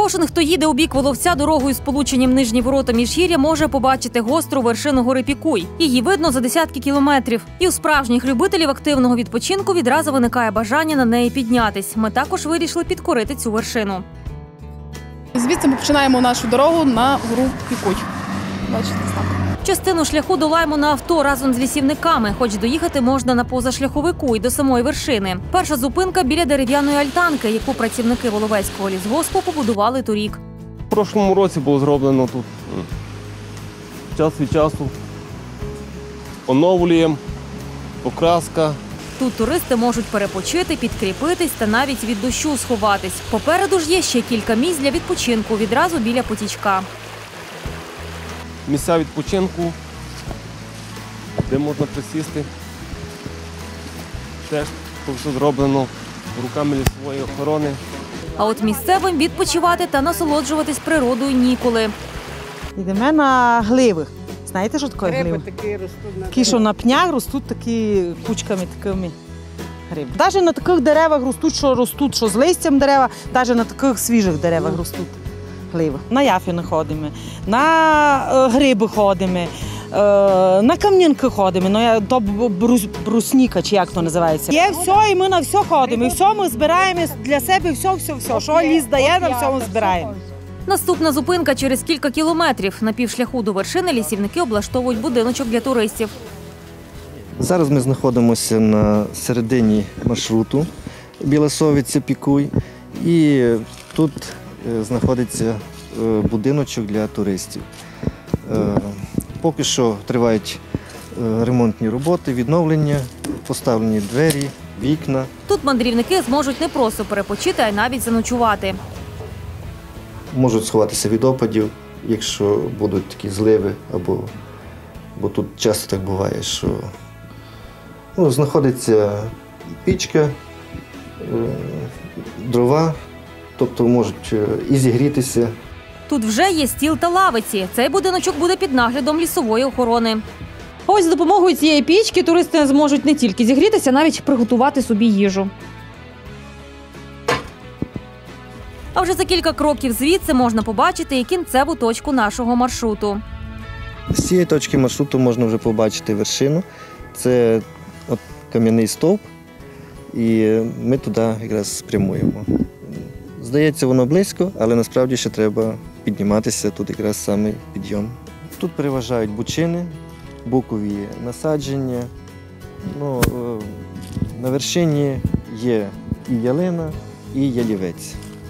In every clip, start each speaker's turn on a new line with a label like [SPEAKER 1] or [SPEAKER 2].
[SPEAKER 1] Кожен, хто їде у бік Воловця дорогою з полученням Нижні Ворота Міжгір'я, може побачити гостру вершину гори Пікуй. Її видно за десятки кілометрів. І у справжніх любителів активного відпочинку відразу виникає бажання на неї піднятись. Ми також вирішили підкорити цю вершину.
[SPEAKER 2] Звідси ми починаємо нашу дорогу на гору Пікуй. Бачите, знак.
[SPEAKER 1] Частину шляху долаємо на авто разом з лісівниками, хоч доїхати можна на позашляховику і до самої вершини. Перша зупинка біля дерев'яної альтанки, яку працівники Воловецького лісгоспу побудували торік.
[SPEAKER 3] У прошлому році було зроблено тут. Час від часу оновлюємо, покраска.
[SPEAKER 1] Тут туристи можуть перепочити, підкріпитись та навіть від дощу сховатись. Попереду ж є ще кілька місць для відпочинку відразу біля потічка.
[SPEAKER 3] Місця відпочинку, де можна присісти. Теж все зроблено руками лісової охорони.
[SPEAKER 1] А от місцевим відпочивати та насолоджуватись природою ніколи.
[SPEAKER 4] Йдемо на гливи. Знаєте, що таке гливи?
[SPEAKER 5] Такі ростуть на
[SPEAKER 4] Такі, що на пнях ростуть такі кучками такими гриби. Навіть на таких деревах ростуть, що з листям дерева, навіть на таких свіжих деревах ростуть гливи. На яфіни ходимо, на гриби ходимо, на кам'янки ходимо, то брусніка, чи як то називається. Є все, і ми на все ходимо, і все ми збираємо для себе, все. Що ліс дає, на все ми збираємо.
[SPEAKER 1] Наступна зупинка через кілька кілометрів. На півшляху до вершини лісівники облаштовують будиночок для туристів.
[SPEAKER 6] Зараз ми знаходимося на середині маршруту Білосовиця-Пікуй. І тут знаходиться будиночок для туристів. Поки що тривають ремонтні роботи, відновлення, поставлені двері, вікна.
[SPEAKER 1] Тут мандрівники зможуть не просто перепочити, а й навіть заночувати.
[SPEAKER 6] Можуть сховатися від опадів, якщо будуть такі зливи, бо тут часто так буває, що знаходиться пічка, дрова, тобто можуть і зігрітися.
[SPEAKER 1] Тут вже є стіл та лавиці. Цей будиночок буде під наглядом лісової охорони. Ось за допомогою цієї пічки туристи зможуть не тільки зігрітися, а навіть приготувати собі їжу. А вже за кілька кроків звідси можна побачити і кінцеву точку нашого маршруту.
[SPEAKER 6] З цієї точки маршруту можна вже побачити вершину. Це кам'яний стовп, і ми туди якраз прямуємо. Здається, воно близько, але насправді ще треба підніматися, тут якраз саме підйом. Тут переважають бучини, букові насадження. На вершині є і ялина, і ялівець.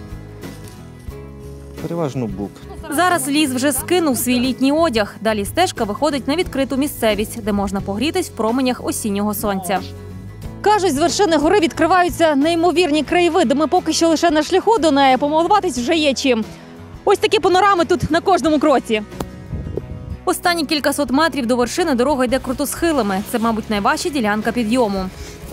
[SPEAKER 6] Переважно бук.
[SPEAKER 1] Зараз ліс вже скинув свій літній одяг. Далі стежка виходить на відкриту місцевість, де можна погрітись в променях осіннього сонця. Кажуть, з вершини гори відкриваються неймовірні краєвиди. Ми поки що лише на шляху до неї, помилуватись вже є чим. Ось такі панорами тут на кожному кроці. Останні кількасот метрів до вершини дорога йде крутосхилами. Це, мабуть, найважча ділянка підйому.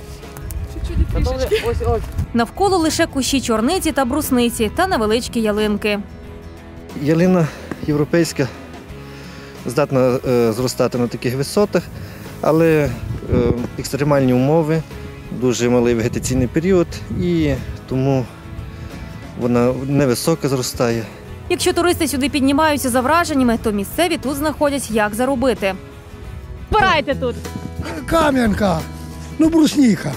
[SPEAKER 1] Навколо лише кущі чорниці та брусниці та невеличкі ялинки.
[SPEAKER 6] Ялина європейська здатна зростати на таких висотах, але екстремальні умови, дуже малий вегетаційний період, і тому вона невисока зростає.
[SPEAKER 1] Якщо туристи сюди піднімаються за враженнями, то місцеві тут знаходять, як заробити. Збирайте тут.
[SPEAKER 7] Кам'янка, брусніка.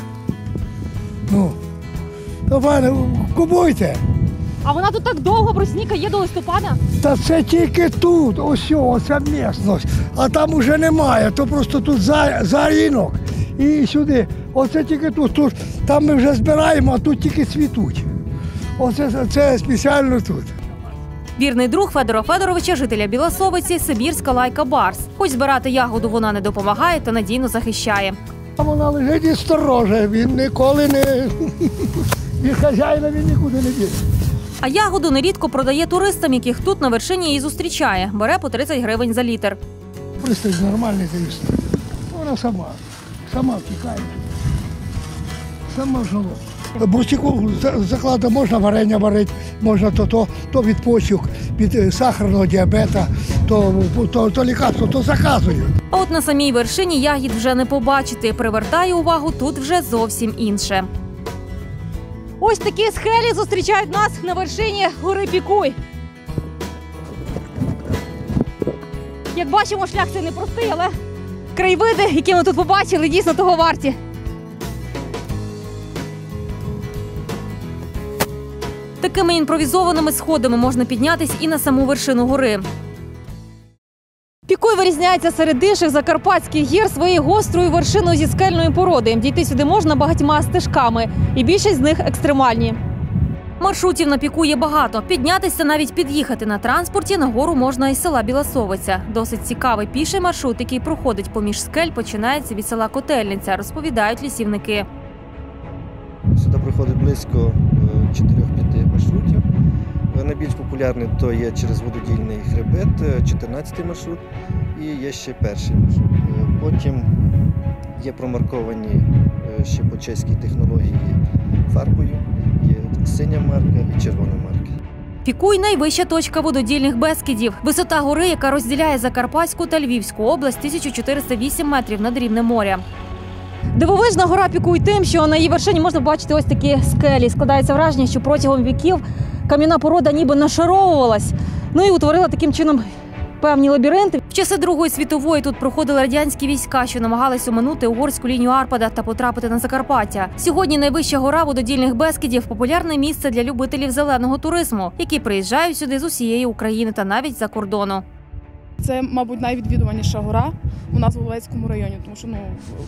[SPEAKER 7] Давай, купуйте.
[SPEAKER 1] А вона тут так довго, брусніка, є до листопада?
[SPEAKER 7] Та це тільки тут, оця місцевість. А там уже немає, то просто тут за ринок і сюди. Оце тільки тут. Там ми вже збираємо, а тут тільки цвітуть. Це спеціально тут.
[SPEAKER 1] Вірний друг Федора Федоровича, жителя Білосовиці, сибірська лайка Барс. Хоч збирати ягоду вона не допомагає, та надійно захищає.
[SPEAKER 7] Вона лежить і стороже, він ніколи не... Від хазяїна він нікуди не біде.
[SPEAKER 1] А ягоду нерідко продає туристам, яких тут на вершині її зустрічає. Бере по 30 гривень за літр.
[SPEAKER 7] Пристань нормальний турист. Вона сама втікає. Сама в жолоб. Бруснику закладу можна варення варити, можна то від почок, від сахарного діабета, то лікарство, то заказують.
[SPEAKER 1] А от на самій вершині ягід вже не побачити. Привертає увагу тут вже зовсім інше. Ось такі скелі зустрічають нас на вершині гори Пікуй. Як бачимо, шлях цей непростий, але краєвиди, які ми тут побачили, дійсно того варті. Такими імпровізованими сходами можна піднятись і на саму вершину гори. Пікуй вирізняється серед інших закарпатських гір своєю гострою вершиною зі скельної породи. Дійти сюди можна багатьма стежками, і більшість з них екстремальні. Маршрутів на Пікуй є багато. Піднятися, навіть під'їхати на транспорті на гору можна із села Біласовиця. Досить цікавий піший маршрут, який проходить поміж скель, починається від села Котельниця, розповідають лісівники.
[SPEAKER 6] Сюди проходить близько 4-5 маршрутів. Найбільш популярний то є через вододільний хребет, 14-й маршрут, і є ще перший маршрут. Потім є промарковані ще по чеській технології фарбою, є синя марка і червона марка.
[SPEAKER 1] Пікуй – найвища точка вододільних Бескидів. Висота гори, яка розділяє Закарпатську та Львівську область, 1408 метрів над рівнем моря. Дивовижна гора Пікуй тим, що на її вершині можна бачити ось такі скелі. Складається враження, що протягом віків кам'яна порода ніби нашаровувалась, ну і утворила таким чином певні лабіринти. В часи Другої світової тут проходили радянські війська, що намагались оминути угорську лінію Арпада та потрапити на Закарпаття. Сьогодні найвища гора вододільних Бескидів – популярне місце для любителів зеленого туризму, які приїжджають сюди з усієї України та навіть за кордону.
[SPEAKER 2] Це, мабуть, найвідвідуваніша гора у нас в Олевецькому районі, тому що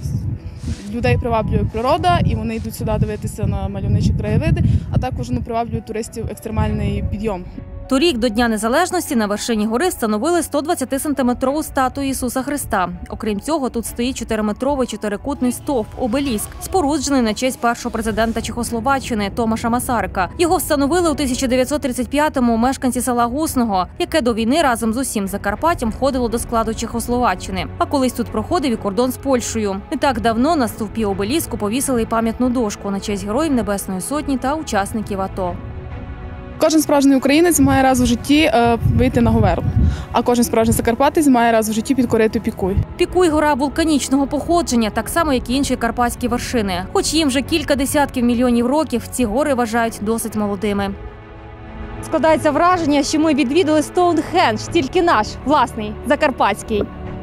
[SPEAKER 2] людей приваблює природа, і вони йдуть сюди дивитися на мальовничі краєвиди, а також приваблює туристів екстремальний підйом.
[SPEAKER 1] Торік до Дня Незалежності на вершині гори встановили 120-сантиметрову статую Ісуса Христа. Окрім цього, тут стоїть 4-метровий чотирикутний стовп – обеліск, споруджений на честь першого президента Чехословаччини Томаша Масарика. Його встановили у 1935-му мешканці села Гусного, яке до війни разом з усім Закарпаттям входило до складу Чехословаччини. А колись тут проходив і кордон з Польщею. Не так давно на стовпі обеліску повісили й пам'ятну дошку на честь героїв Небесної Сотні та учасників АТО.
[SPEAKER 2] Кожен справжній українець має раз у житті вийти на Говерлу, а кожен справжній закарпатець має раз у житті підкорити Пікуй.
[SPEAKER 1] Пікуй – гора вулканічного походження, так само, як і інші карпатські вершини. Хоч їм вже кілька десятків мільйонів років, ці гори вважають досить молодими. Складається враження, що ми відвідали Стоунхендж, тільки наш, власний, закарпатський.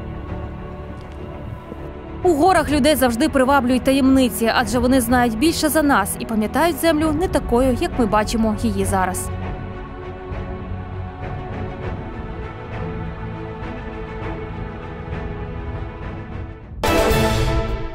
[SPEAKER 1] У горах людей завжди приваблюють таємниці, адже вони знають більше за нас і пам'ятають землю не такою, як ми бачимо її зараз.